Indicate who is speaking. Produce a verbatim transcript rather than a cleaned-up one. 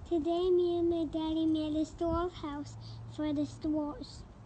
Speaker 1: Today, me and my daddy made a storehouse for the stores.